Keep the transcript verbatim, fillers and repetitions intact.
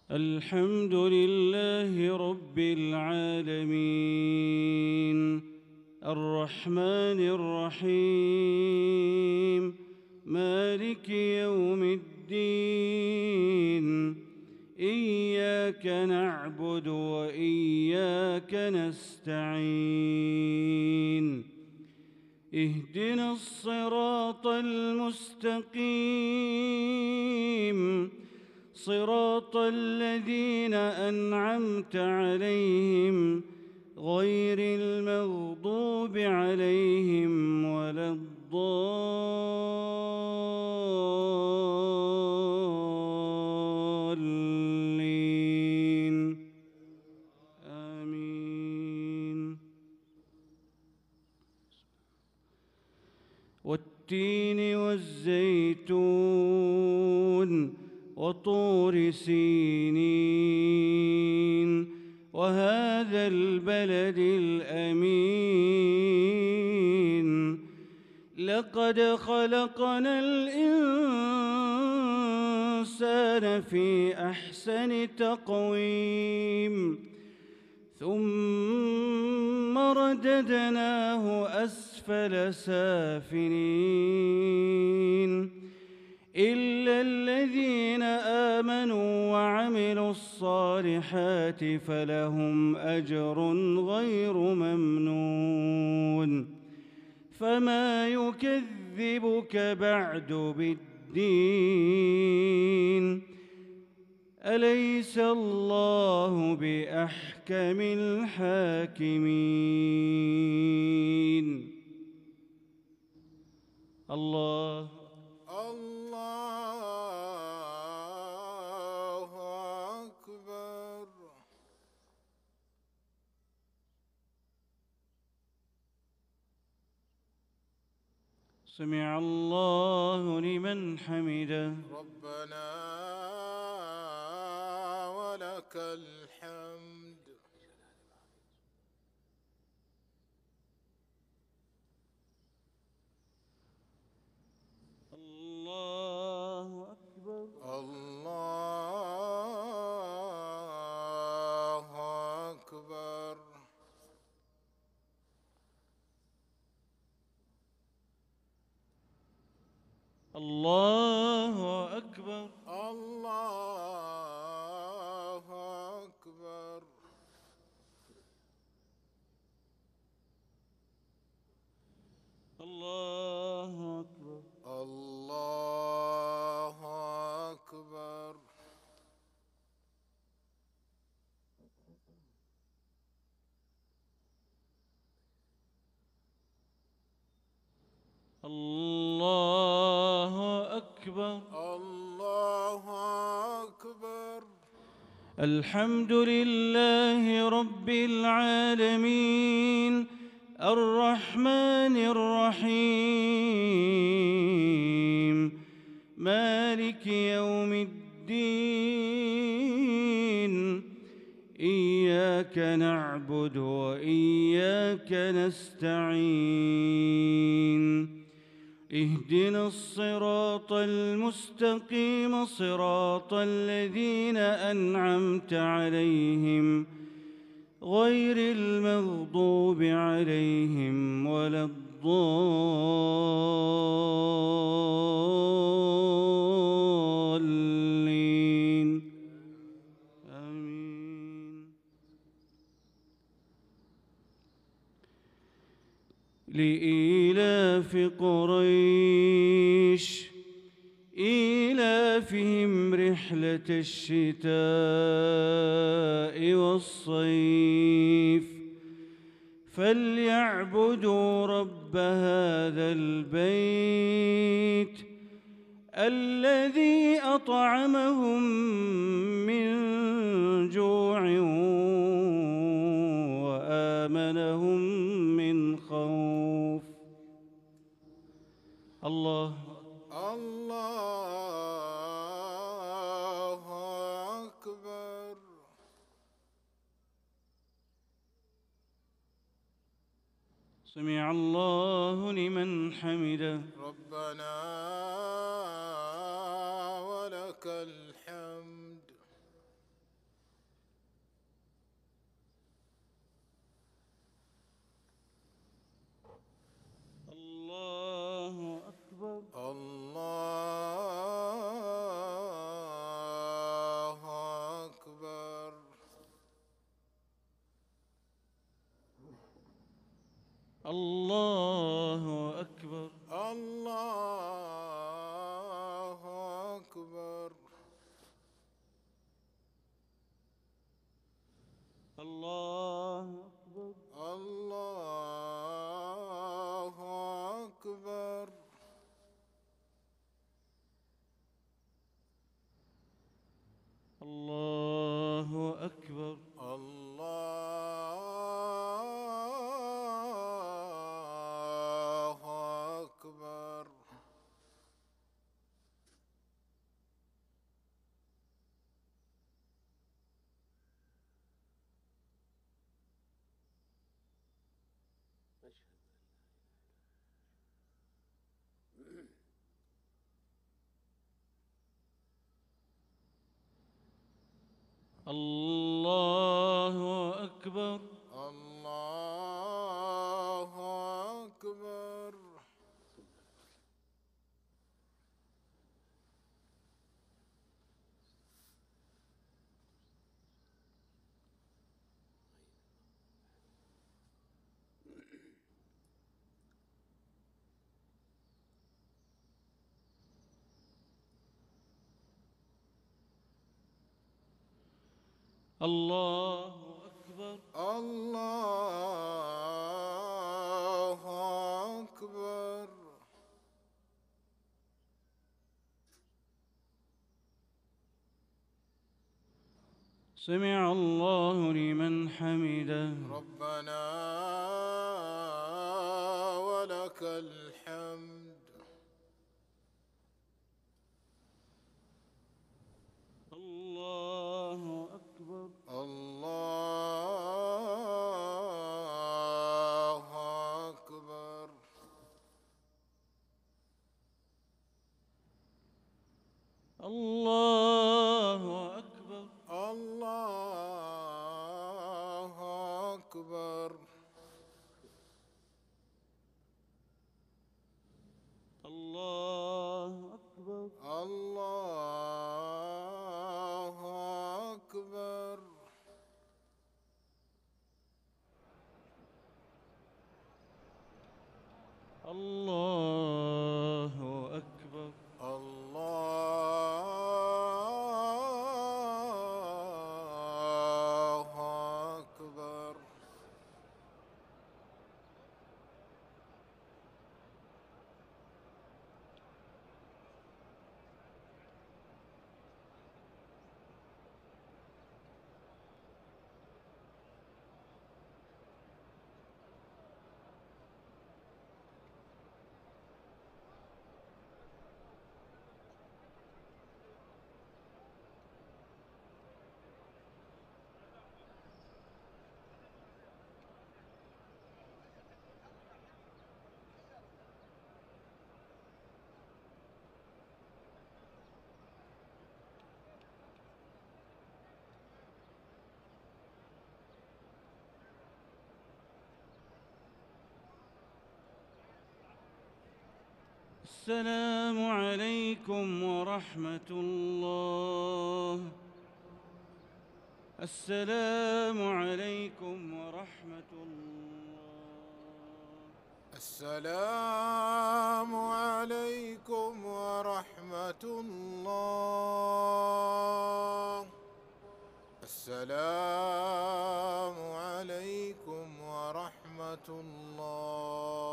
الحمد لله رب العالمين الرحمن الرحيم مالك يوم الدين إياك نعبد وإياك نستعين اهدنا الصراط المستقيم صراط الذين أنعمت عليهم غير المغضوب عليهم ولا الضالين آمين. والتين والزيتون وطور سينين وهذا البلد الأمين لقد خلقنا الإنسان في أحسن تقويم ثم رددناه أسفل سافلين إلا الذين آمنوا وعملوا الصالحات فلهم أجر غير ممنون فما يكذبك بعد بالدين أليس الله بأحكم الحاكمين. الله الله أكبر. سمع الله لمن حمده. ربنا ولك الحمد. الله أكبر. الله أكبر. الله أكبر. الله أكبر. الله أكبر. الله أكبر. الله أكبر. الله أكبر. الحمد لله رب العالمين الرحمن الرحيم مالك يوم الدين إياك نعبد وإياك نستعين اهدنا الصراط المستقيم صراط الذين أنعمت عليهم غير المغضوب عليهم ولا الضالين آمين. لإيلاف قريش إيلافهم رحلة الشتاء والصيف فليعبدوا رب هذا البيت الذي أطعمهم من جوع وآمنهم من خوف. الله الله أكبر. سمع الله لمن حمده. ربنا ولك الحمد. الله أكبر. الله أكبر. الله أكبر. الله أكبر. الله أكبر. الله أكبر. الله أكبر. الله أكبر. الله أكبر. الله أكبر. سمع الله لمن حمده. ربنا ولك الحمد. الله أكبر. الله أكبر. الله أكبر. الله أكبر. الله أكبر. الله أكبر. الله أكبر. الله أكبر. السلام عليكم ورحمة الله. السلام عليكم ورحمة الله. السلام عليكم ورحمة الله. السلام عليكم ورحمة الله.